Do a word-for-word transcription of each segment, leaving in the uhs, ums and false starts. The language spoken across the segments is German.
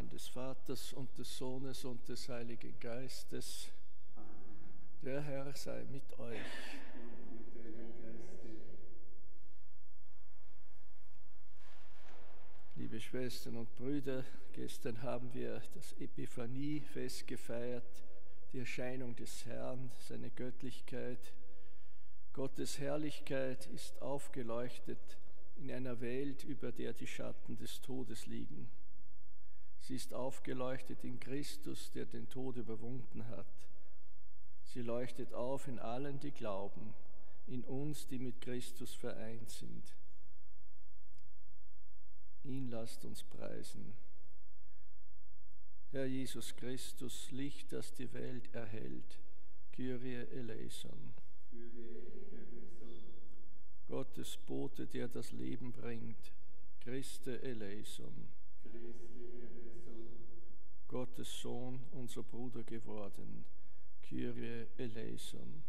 Namen des Vaters und des Sohnes und des Heiligen Geistes. Der Herr sei mit euch. Liebe Schwestern und Brüder, gestern haben wir das Epiphaniefest gefeiert, die Erscheinung des Herrn, seine Göttlichkeit. Gottes Herrlichkeit ist aufgeleuchtet in einer Welt, über der die Schatten des Todes liegen. Sie ist aufgeleuchtet in Christus, der den Tod überwunden hat. Sie leuchtet auf in allen, die glauben, in uns, die mit Christus vereint sind. Ihn lasst uns preisen. Herr Jesus Christus, Licht, das die Welt erhellt, Kyrie eleison. Gottes Bote, der das Leben bringt, Christe eleison. Gottes Sohn, unser Bruder geworden, Kyrie eleison.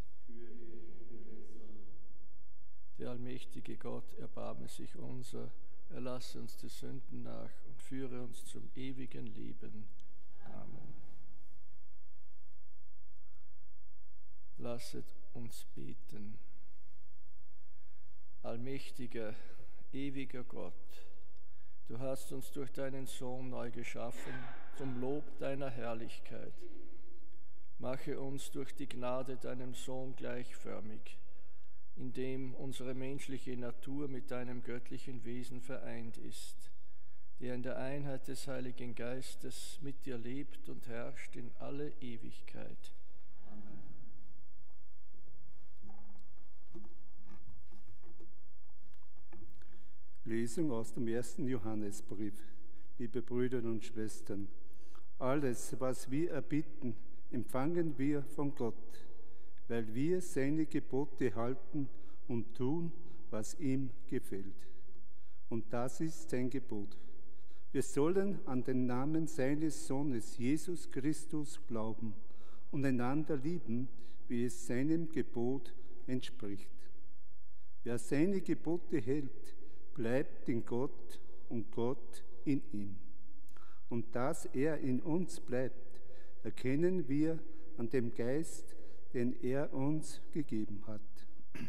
Der allmächtige Gott, erbarme sich unser, erlasse uns die Sünden nach und führe uns zum ewigen Leben. Amen. Lasset uns beten. Allmächtiger, ewiger Gott, du hast uns durch deinen Sohn neu geschaffen, zum Lob deiner Herrlichkeit. Mache uns durch die Gnade deinem Sohn gleichförmig, indem unsere menschliche Natur mit deinem göttlichen Wesen vereint ist, der in der Einheit des Heiligen Geistes mit dir lebt und herrscht in alle Ewigkeit. Amen. Lesung aus dem ersten Johannesbrief. Liebe Brüder und Schwestern, alles, was wir erbitten, empfangen wir von Gott, weil wir seine Gebote halten und tun, was ihm gefällt. Und das ist sein Gebot. Wir sollen an den Namen seines Sohnes Jesus Christus glauben und einander lieben, wie es seinem Gebot entspricht. Wer seine Gebote hält, bleibt in Gott und Gott in ihm. Und dass er in uns bleibt, erkennen wir an dem Geist, den er uns gegeben hat.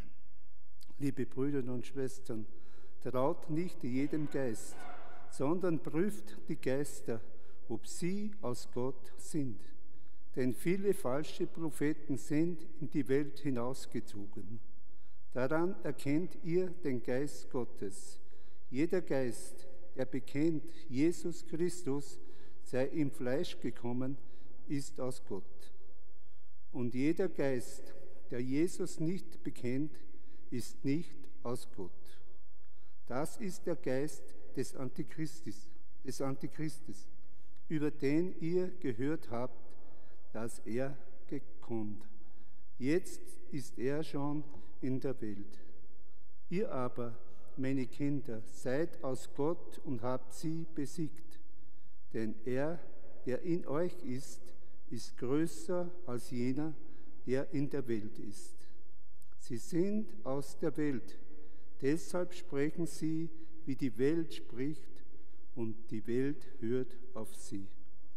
Liebe Brüder und Schwestern, traut nicht jedem Geist, sondern prüft die Geister, ob sie aus Gott sind. Denn viele falsche Propheten sind in die Welt hinausgezogen. Daran erkennt ihr den Geist Gottes. Jeder Geist, der bekennt, Jesus Christus sei im Fleisch gekommen, ist aus Gott. Und jeder Geist, der Jesus nicht bekennt, ist nicht aus Gott. Das ist der Geist des Antichristus, des Antichristus, über den ihr gehört habt, dass er gekommen. Jetzt ist er schon in der Welt. Ihr aber, meine Kinder, seid aus Gott und habt sie besiegt. Denn er, der in euch ist, ist größer als jener, der in der Welt ist. Sie sind aus der Welt, deshalb sprechen sie, wie die Welt spricht, und die Welt hört auf sie.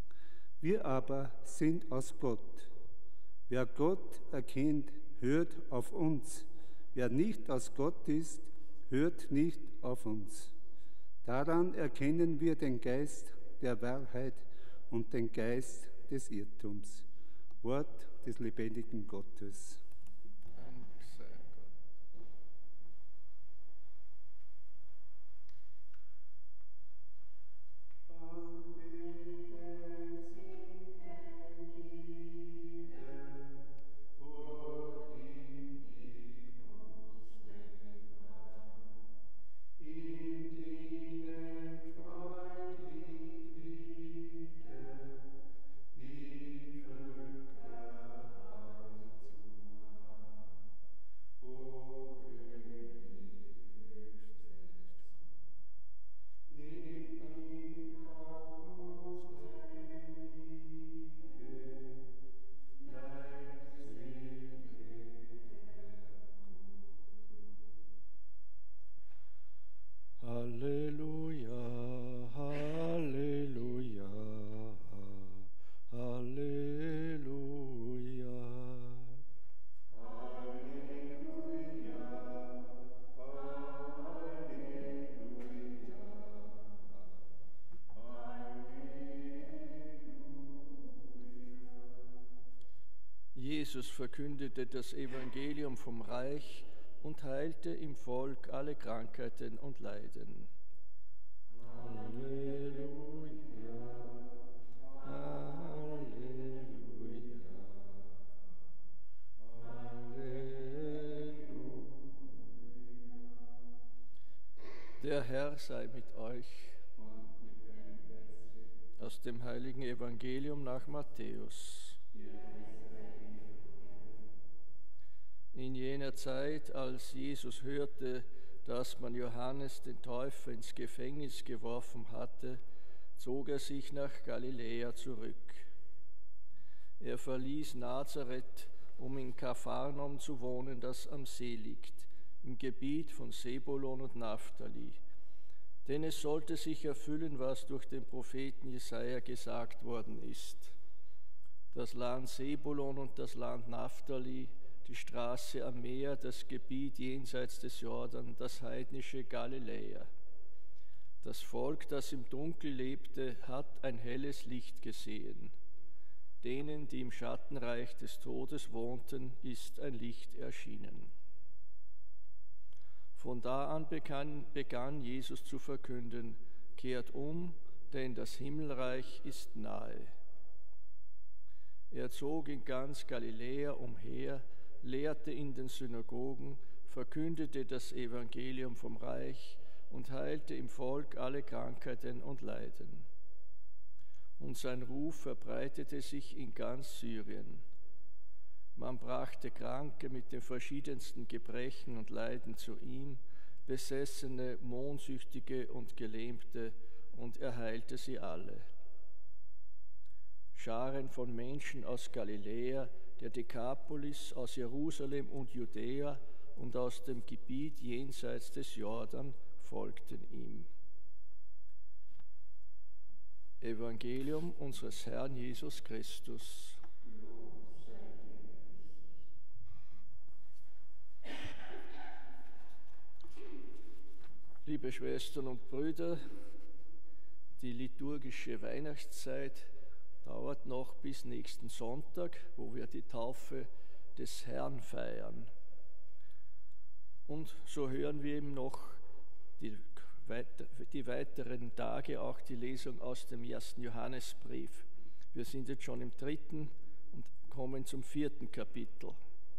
Wir aber sind aus Gott. Wer Gott erkennt, hört auf uns. Wer nicht aus Gott ist, hört nicht auf uns. Daran erkennen wir den Geist der Wahrheit und den Geist des Irrtums. Wort des lebendigen Gottes. Dank sei Gott. Die Völker zu Jesus verkündete das Evangelium vom Reich und heilte im Volk alle Krankheiten und Leiden. Halleluja, Halleluja, Halleluja. Der Herr sei mit euch. Aus dem heiligen Evangelium nach Matthäus. In jener Zeit, als Jesus hörte, dass man Johannes den Täufer ins Gefängnis geworfen hatte, zog er sich nach Galiläa zurück. Er verließ Nazareth, um in Kapharnaum zu wohnen, das am See liegt, im Gebiet von Sebulon und Naphtali. Denn es sollte sich erfüllen, was durch den Propheten Jesaja gesagt worden ist. Das Land Sebulon und das Land Naphtali, die Straße am Meer, das Gebiet jenseits des Jordan, das heidnische Galiläa. Das Volk, das im Dunkel lebte, hat ein helles Licht gesehen. Denen, die im Schattenreich des Todes wohnten, ist ein Licht erschienen. Von da an begann, begann Jesus zu verkünden: Kehrt um, denn das Himmelreich ist nahe. Er zog in ganz Galiläa umher, lehrte in den Synagogen, verkündete das Evangelium vom Reich und heilte im Volk alle Krankheiten und Leiden. Und sein Ruf verbreitete sich in ganz Syrien. Man brachte Kranke mit den verschiedensten Gebrechen und Leiden zu ihm, Besessene, Mondsüchtige und Gelähmte, und er heilte sie alle. Scharen von Menschen aus Galiläa, der Dekapolis, aus Jerusalem und Judäa und aus dem Gebiet jenseits des Jordan folgten ihm. Evangelium unseres Herrn Jesus Christus. Liebe Schwestern und Brüder, die liturgische Weihnachtszeit dauert noch bis nächsten Sonntag, wo wir die Taufe des Herrn feiern. Und so hören wir eben noch die, die weiteren Tage auch die Lesung aus dem ersten Johannesbrief. Wir sind jetzt schon im dritten und kommen zum vierten Kapitel.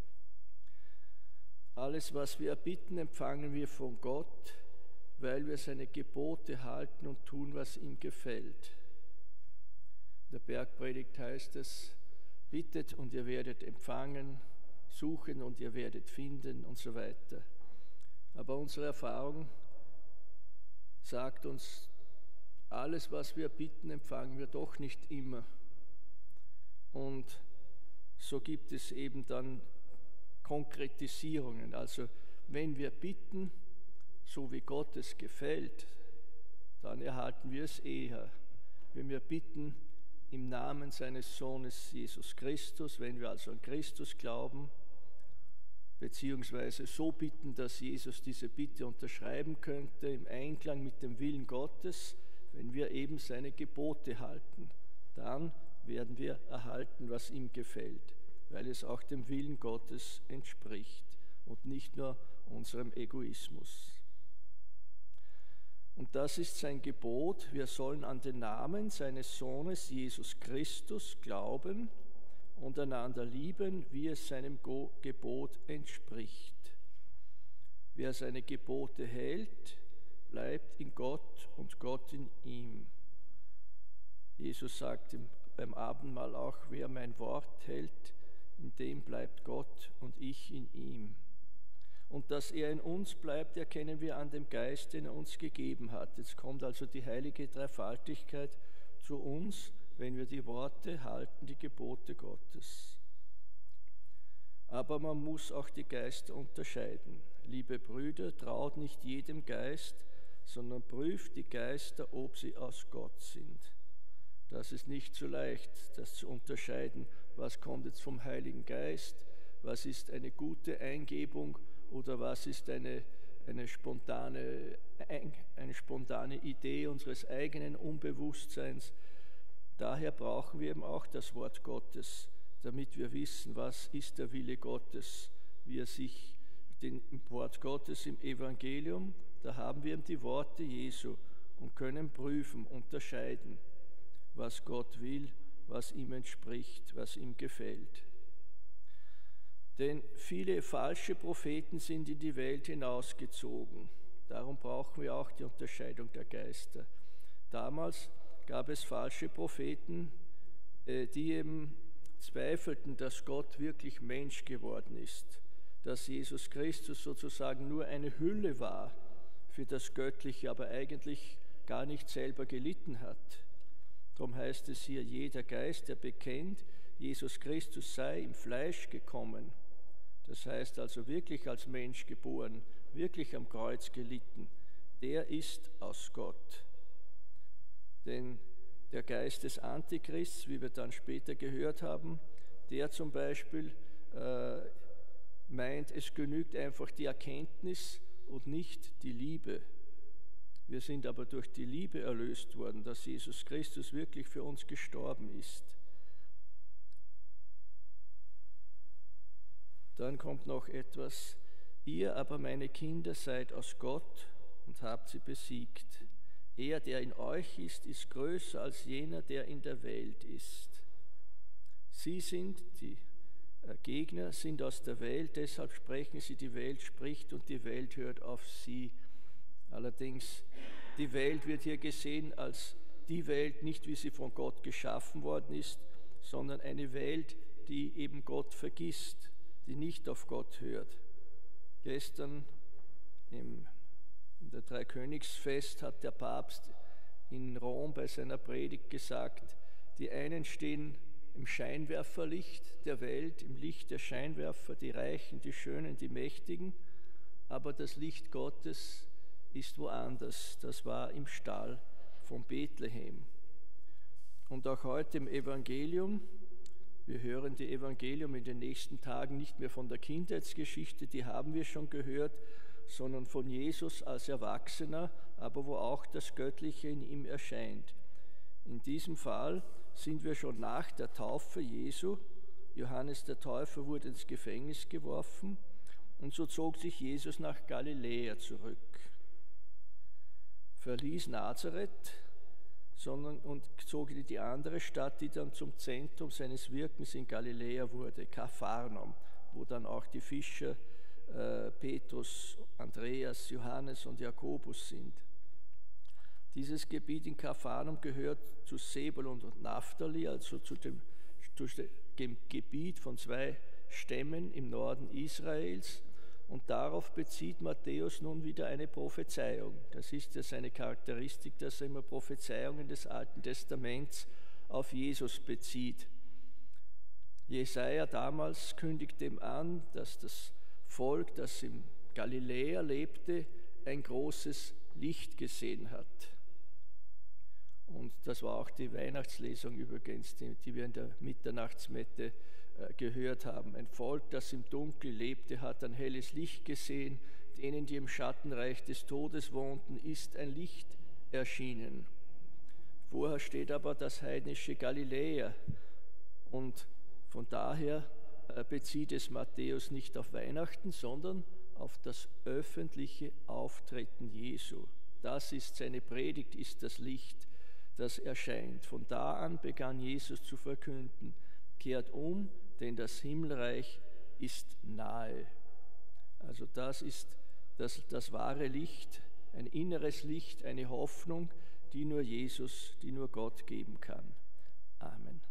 Alles, was wir erbitten, empfangen wir von Gott, weil wir seine Gebote halten und tun, was ihm gefällt. In der Bergpredigt heißt es: Bittet und ihr werdet empfangen, suchen und ihr werdet finden und so weiter. Aber unsere Erfahrung sagt uns, alles, was wir bitten, empfangen wir doch nicht immer. Und so gibt es eben dann Konkretisierungen. Also wenn wir bitten, so wie Gott es gefällt, dann erhalten wir es eher. Wenn wir bitten im Namen seines Sohnes Jesus Christus, wenn wir also an Christus glauben, beziehungsweise so bitten, dass Jesus diese Bitte unterschreiben könnte, im Einklang mit dem Willen Gottes, wenn wir eben seine Gebote halten, dann werden wir erhalten, was ihm gefällt, weil es auch dem Willen Gottes entspricht und nicht nur unserem Egoismus. Und das ist sein Gebot: Wir sollen an den Namen seines Sohnes Jesus Christus glauben und einander lieben, wie es seinem Gebot entspricht. Wer seine Gebote hält, bleibt in Gott und Gott in ihm. Jesus sagt beim Abendmahl auch: Wer mein Wort hält, in dem bleibt Gott und ich in ihm. Und dass er in uns bleibt, erkennen wir an dem Geist, den er uns gegeben hat. Jetzt kommt also die heilige Dreifaltigkeit zu uns, wenn wir die Worte halten, die Gebote Gottes. Aber man muss auch die Geister unterscheiden. Liebe Brüder, traut nicht jedem Geist, sondern prüft die Geister, ob sie aus Gott sind. Das ist nicht so leicht, das zu unterscheiden, was kommt jetzt vom Heiligen Geist, was ist eine gute Eingebung oder was ist eine, eine, spontane, eine spontane Idee unseres eigenen Unbewusstseins. Daher brauchen wir eben auch das Wort Gottes, damit wir wissen, was ist der Wille Gottes, wie er sich den Wort Gottes im Evangelium, da haben wir die Worte Jesu und können prüfen, unterscheiden, was Gott will, was ihm entspricht, was ihm gefällt. Denn viele falsche Propheten sind in die Welt hinausgezogen. Darum brauchen wir auch die Unterscheidung der Geister. Damals gab es falsche Propheten, die eben zweifelten, dass Gott wirklich Mensch geworden ist, dass Jesus Christus sozusagen nur eine Hülle war für das Göttliche, aber eigentlich gar nicht selber gelitten hat. Darum heißt es hier, jeder Geist, der bekennt, Jesus Christus sei im Fleisch gekommen, das heißt also wirklich als Mensch geboren, wirklich am Kreuz gelitten, der ist aus Gott. Denn der Geist des Antichrists, wie wir dann später gehört haben, der zum Beispiel äh, meint, es genügt einfach die Erkenntnis und nicht die Liebe. Wir sind aber durch die Liebe erlöst worden, dass Jesus Christus wirklich für uns gestorben ist. Dann kommt noch etwas, ihr aber, meine Kinder, seid aus Gott und habt sie besiegt. Er, der in euch ist, ist größer als jener, der in der Welt ist. Sie sind, die Gegner sind aus der Welt, deshalb sprechen sie, die Welt spricht und die Welt hört auf sie. Allerdings, die Welt wird hier gesehen als die Welt, nicht wie sie von Gott geschaffen worden ist, sondern eine Welt, die eben Gott vergisst, die nicht auf Gott hört. Gestern im in der Dreikönigsfest hat der Papst in Rom bei seiner Predigt gesagt, die einen stehen im Scheinwerferlicht der Welt, im Licht der Scheinwerfer, die Reichen, die Schönen, die Mächtigen, aber das Licht Gottes ist woanders. Das war im Stall von Bethlehem. Und auch heute im Evangelium, wir hören die Evangelium in den nächsten Tagen nicht mehr von der Kindheitsgeschichte, die haben wir schon gehört, sondern von Jesus als Erwachsener, aber wo auch das Göttliche in ihm erscheint. In diesem Fall sind wir schon nach der Taufe Jesu. Johannes der Täufer wurde ins Gefängnis geworfen und so zog sich Jesus nach Galiläa zurück. Verließ Nazareth sondern, und zog in die andere Stadt, die dann zum Zentrum seines Wirkens in Galiläa wurde, Kapharnaum, wo dann auch die Fischer äh, Petrus, Andreas, Johannes und Jakobus sind. Dieses Gebiet in Kapharnaum gehört zu Sebulon und Naphtali, also zu dem, zu dem Gebiet von zwei Stämmen im Norden Israels. Und darauf bezieht Matthäus nun wieder eine Prophezeiung. Das ist ja seine Charakteristik, dass er immer Prophezeiungen des Alten Testaments auf Jesus bezieht. Jesaja damals kündigte ihm an, dass das Volk, das in Galiläa lebte, ein großes Licht gesehen hat. Und das war auch die Weihnachtslesung übrigens, die, die wir in der Mitternachtsmette äh, gehört haben. Ein Volk, das im Dunkel lebte, hat ein helles Licht gesehen. Denen, die im Schattenreich des Todes wohnten, ist ein Licht erschienen. Vorher steht aber das heidnische Galiläa. Und von daher äh, bezieht es Matthäus nicht auf Weihnachten, sondern auf das öffentliche Auftreten Jesu. Das ist seine Predigt, ist das Licht, das erscheint. Von da an begann Jesus zu verkünden, kehrt um, denn das Himmelreich ist nahe. Also das ist das, das wahre Licht, ein inneres Licht, eine Hoffnung, die nur Jesus, die nur Gott geben kann. Amen.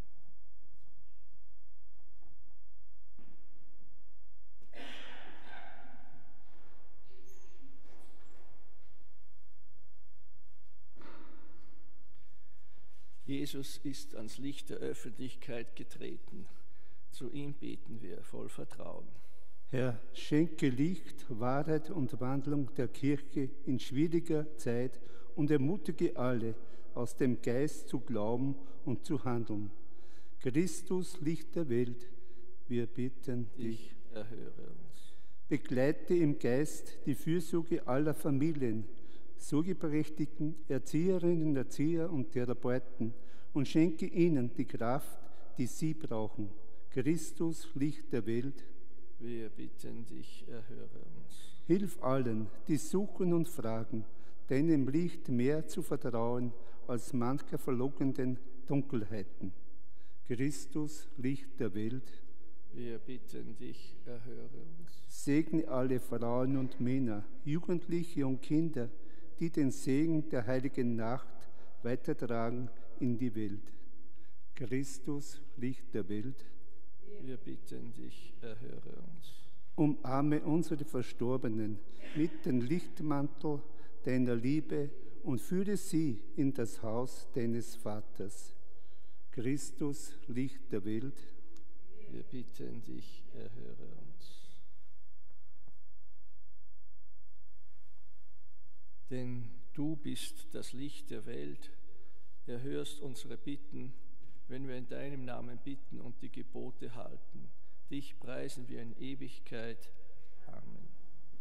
Jesus ist ans Licht der Öffentlichkeit getreten. Zu ihm beten wir voll Vertrauen. Herr, schenke Licht, Wahrheit und Wandlung der Kirche in schwieriger Zeit und ermutige alle, aus dem Geist zu glauben und zu handeln. Christus, Licht der Welt, wir bitten dich. Erhöre uns. Begleite im Geist die Fürsorge aller Familien, Sorgeberechtigten, Erzieherinnen, Erzieher und Therapeuten und schenke ihnen die Kraft, die sie brauchen. Christus, Licht der Welt, wir bitten dich, erhöre uns. hilf allen, die suchen und fragen, deinem Licht mehr zu vertrauen als mancher verlockenden Dunkelheiten. Christus, Licht der Welt, wir bitten dich, erhöre uns. segne alle Frauen und Männer, Jugendliche und Kinder, die den Segen der heiligen Nacht weitertragen in die Welt. Christus, Licht der Welt, wir bitten dich, erhöre uns. Umarme unsere Verstorbenen mit dem Lichtmantel deiner Liebe und führe sie in das Haus deines Vaters. Christus, Licht der Welt, wir bitten dich, erhöre uns. Denn du bist das Licht der Welt, erhörst unsere Bitten, wenn wir in deinem Namen bitten und die Gebote halten. Dich preisen wir in Ewigkeit. Amen.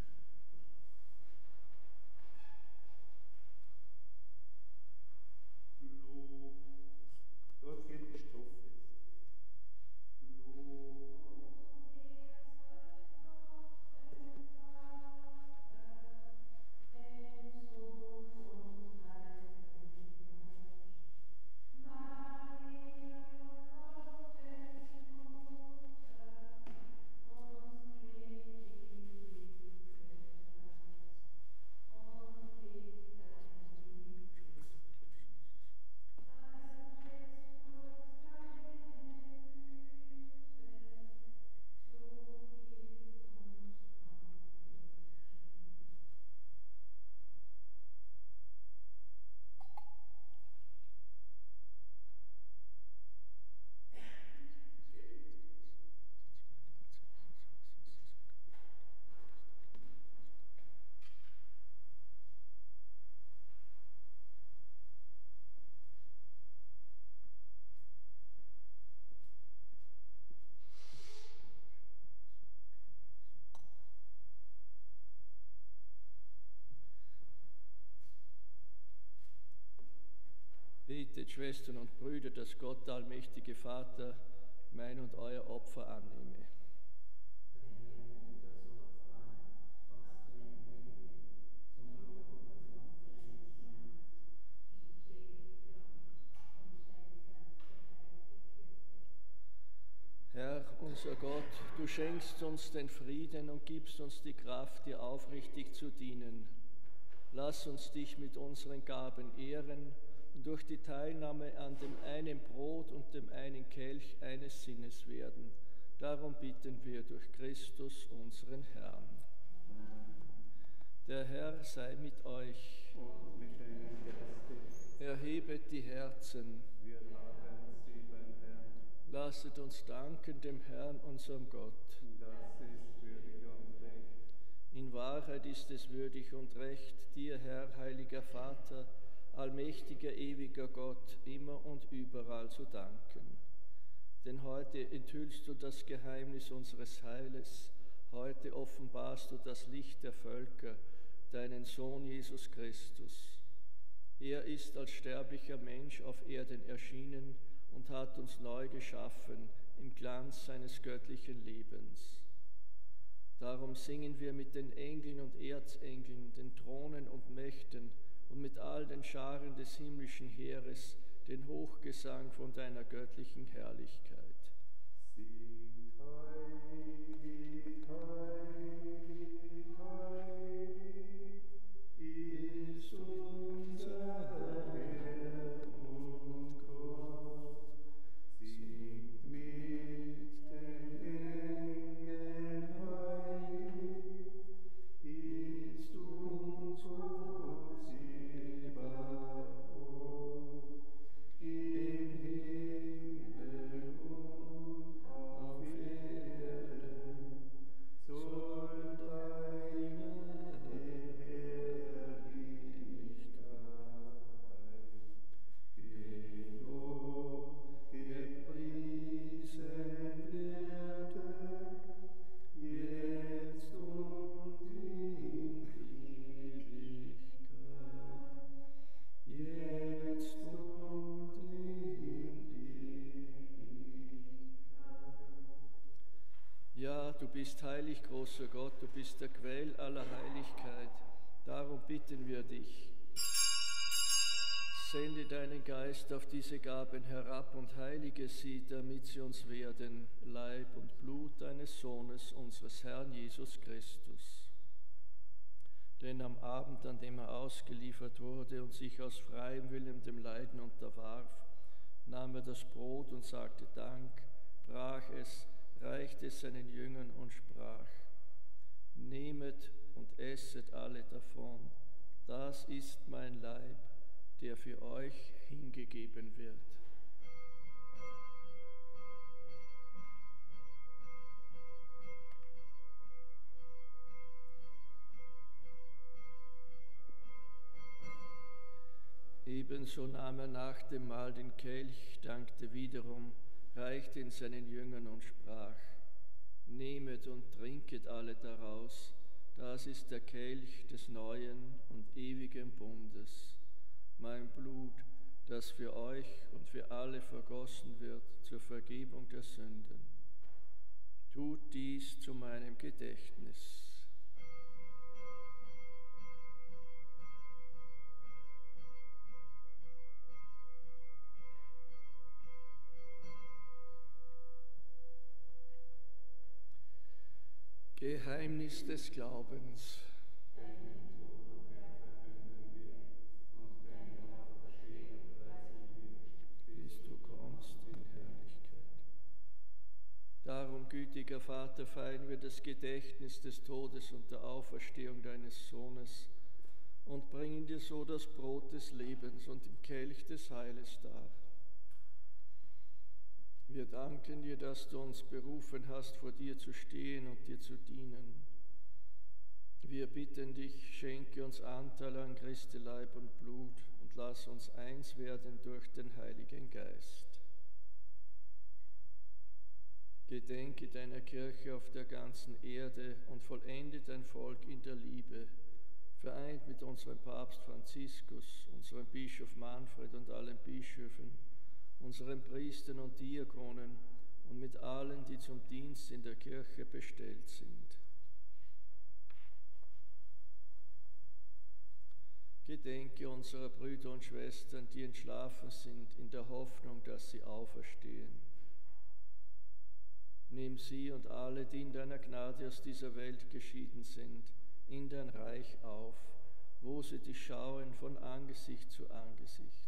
Betet, Schwestern und Brüder, dass Gott, der allmächtige Vater, mein und euer Opfer annehme. Herr, unser Gott, du schenkst uns den Frieden und gibst uns die Kraft, dir aufrichtig zu dienen. Lass uns dich mit unseren Gaben ehren und durch die Teilnahme an dem einen Brot und dem einen Kelch eines Sinnes werden. Darum bitten wir durch Christus, unseren Herrn. Der Herr sei mit euch. und mit deinem Geiste. Erhebet die Herzen. Wir haben sie beim Herrn. Lasset uns danken dem Herrn, unserem Gott. Das ist würdig und recht. In Wahrheit ist es würdig und recht, dir, Herr, heiliger Vater, allmächtiger, ewiger Gott, immer und überall zu danken. Denn heute enthüllst du das Geheimnis unseres Heiles, heute offenbarst du das Licht der Völker, deinen Sohn Jesus Christus. Er ist als sterblicher Mensch auf Erden erschienen und hat uns neu geschaffen im Glanz seines göttlichen Lebens. Darum singen wir mit den Engeln und Erzengeln, den Thronen und Mächten und mit all den Scharen des himmlischen Heeres den Hochgesang von deiner göttlichen Herrlichkeit. Singt heilig, heilig, heilig, ist unser Herr und Gott. Singt mit den Engeln heilig, ist unser Sebaoth. Im Himmel bist heilig, großer Gott, du bist der Quell aller Heiligkeit. Darum bitten wir dich. Sende deinen Geist auf diese Gaben herab und heilige sie, damit sie uns werden, Leib und Blut deines Sohnes, unseres Herrn Jesus Christus. Denn am Abend, an dem er ausgeliefert wurde und sich aus freiem Willen dem Leiden unterwarf, nahm er das Brot und sagte Dank, brach es, reichte es seinen Jüngern und sprach: Nehmet und esset alle davon, das ist mein Leib, der für euch hingegeben wird. Ebenso nahm er nach dem Mahl den Kelch, dankte wiederum, reichte ihn seinen Jüngern und sprach: Nehmet und trinket alle daraus, das ist der Kelch des neuen und ewigen Bundes, mein Blut, das für euch und für alle vergossen wird zur Vergebung der Sünden. Tut dies zu meinem Gedächtnis. Geheimnis des Glaubens. Bis du kommst in Herrlichkeit. Darum, gütiger Vater, feiern wir das Gedächtnis des Todes und der Auferstehung deines Sohnes und bringen dir so das Brot des Lebens und den Kelch des Heiles dar. Wir danken dir, dass du uns berufen hast, vor dir zu stehen und dir zu dienen. Wir bitten dich, schenke uns Anteil an Christi Leib und Blut und lass uns eins werden durch den Heiligen Geist. Gedenke deiner Kirche auf der ganzen Erde und vollende dein Volk in der Liebe, vereint mit unserem Papst Franziskus, unserem Bischof Manfred und allen Bischöfen, unseren Priestern und Diakonen und mit allen, die zum Dienst in der Kirche bestellt sind. Gedenke unserer Brüder und Schwestern, die entschlafen sind, in der Hoffnung, dass sie auferstehen. Nimm sie und alle, die in deiner Gnade aus dieser Welt geschieden sind, in dein Reich auf, wo sie dich schauen von Angesicht zu Angesicht.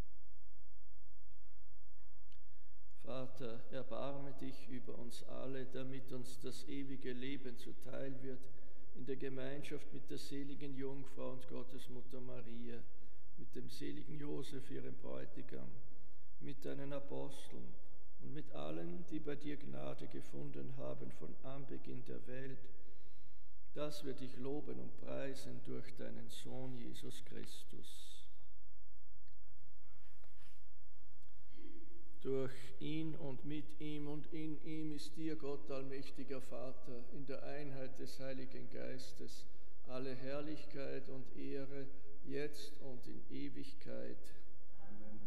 Vater, erbarme dich über uns alle, damit uns das ewige Leben zuteil wird, in der Gemeinschaft mit der seligen Jungfrau und Gottesmutter Maria, mit dem seligen Josef, ihrem Bräutigam, mit deinen Aposteln und mit allen, die bei dir Gnade gefunden haben von Anbeginn der Welt, dass wir dich loben und preisen durch deinen Sohn Jesus Christus. Durch ihn und mit ihm und in ihm ist dir, Gott allmächtiger Vater, in der Einheit des Heiligen Geistes, alle Herrlichkeit und Ehre, jetzt und in Ewigkeit. Amen.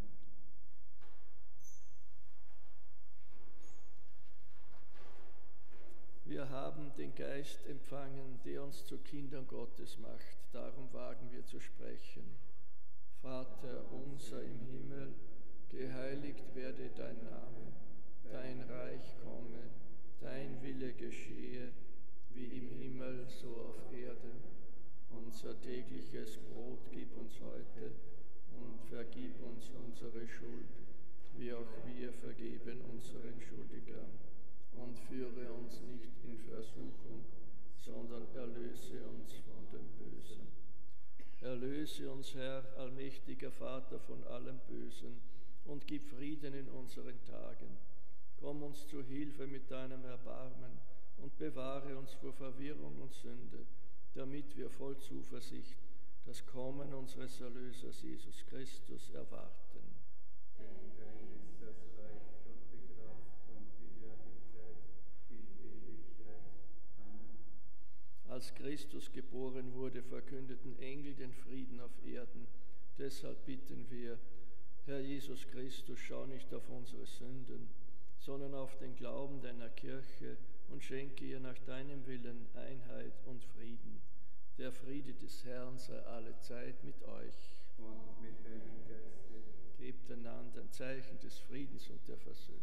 Wir haben den Geist empfangen, der uns zu Kindern Gottes macht. Darum wagen wir zu sprechen. Vater unser im Himmel, geheiligt werde dein Name, dein Reich komme, dein Wille geschehe, wie im Himmel, so auf Erden. Unser tägliches Brot gib uns heute und vergib uns unsere Schuld, wie auch wir vergeben unseren Schuldigern. Und führe uns nicht in Versuchung, sondern erlöse uns von dem Bösen. Erlöse uns, Herr, allmächtiger Vater, von allem Bösen, und gib Frieden in unseren Tagen. Komm uns zu Hilfe mit deinem Erbarmen und bewahre uns vor Verwirrung und Sünde, damit wir voll Zuversicht das Kommen unseres Erlösers Jesus Christus erwarten. Denn dein ist das Reich und die Kraft und die Herrlichkeit in Ewigkeit. Amen. Als Christus geboren wurde, verkündeten Engel den Frieden auf Erden. Deshalb bitten wir, Herr Jesus Christus, schau nicht auf unsere Sünden, sondern auf den Glauben deiner Kirche und schenke ihr nach deinem Willen Einheit und Frieden. Der Friede des Herrn sei alle Zeit mit euch. Und mit deinem Geiste. Gebt einander ein Zeichen des Friedens und der Versöhnung.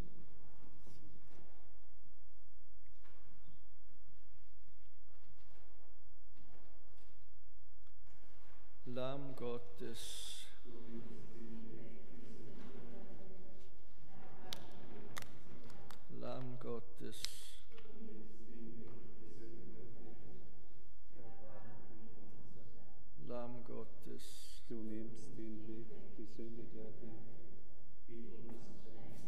Lamm Gottes, Lamm Gottes, Lamm Gottes, Du nimmst den Weg, die Sünde der Welt. Gib uns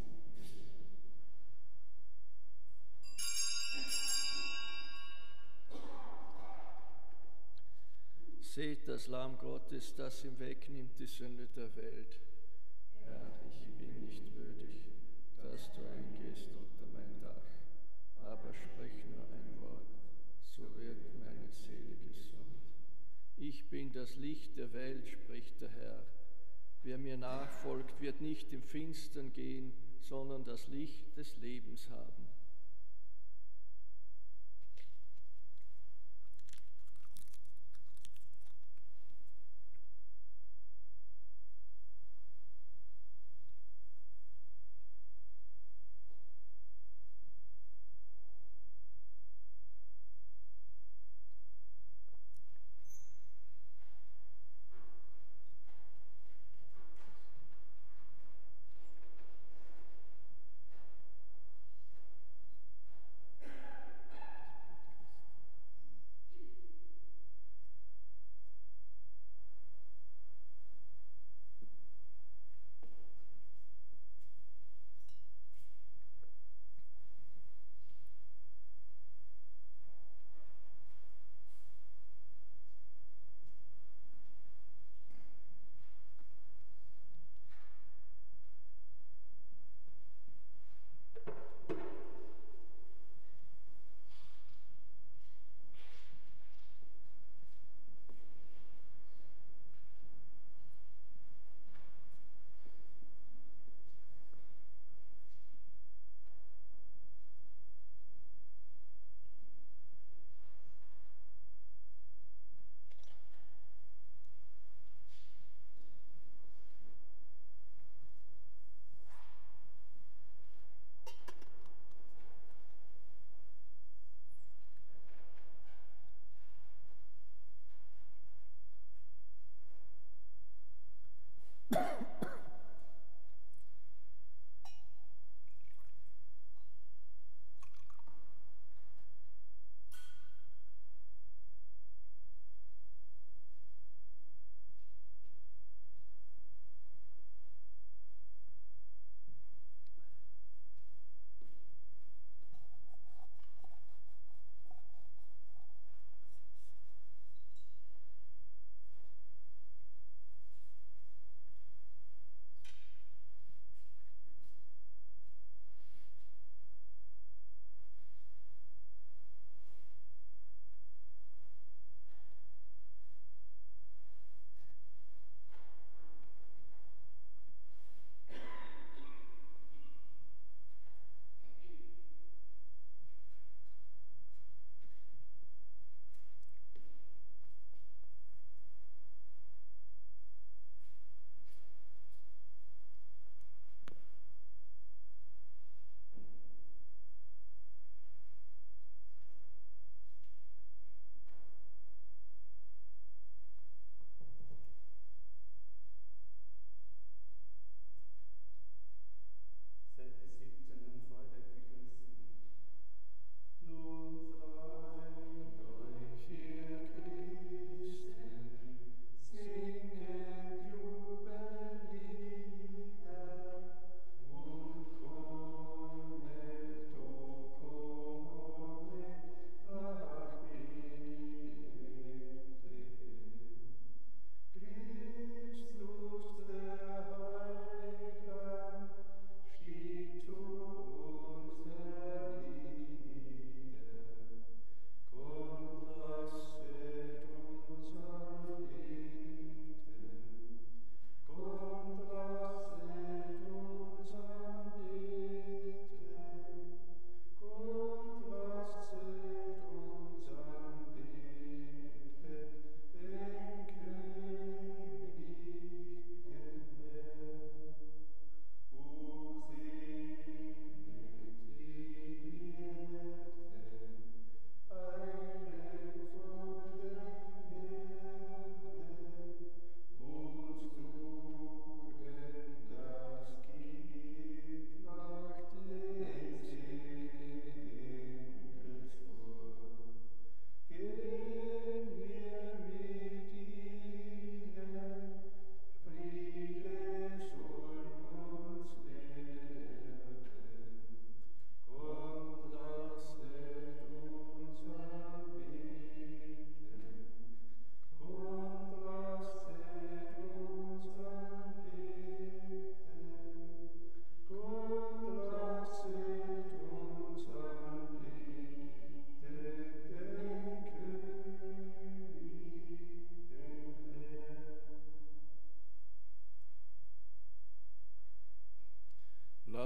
seht das Lamm Gottes, das ihm wegnimmt die Sünde der Welt. Herr, ich bin nicht würdig, dass du eingehst unter mein Dach, aber sprich nur ein Wort, so wird meine Seele gesund. Ich bin das Licht der Welt, spricht der Herr. Wer mir nachfolgt, wird nicht im Finstern gehen, sondern das Licht des Lebens haben.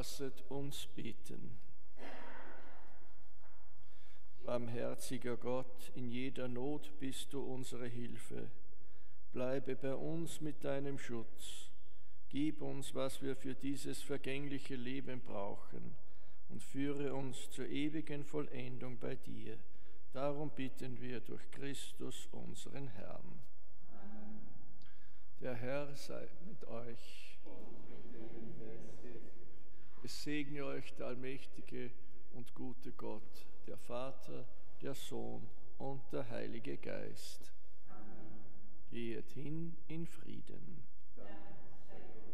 Lasset uns beten. Barmherziger Gott, in jeder Not bist du unsere Hilfe. Bleibe bei uns mit deinem Schutz. Gib uns, was wir für dieses vergängliche Leben brauchen, und führe uns zur ewigen Vollendung bei dir. Darum bitten wir durch Christus, unseren Herrn. Amen. Der Herr sei mit euch. Es segne euch der allmächtige und gute Gott, der Vater, der Sohn und der Heilige Geist. Amen. Geht hin in Frieden. Amen.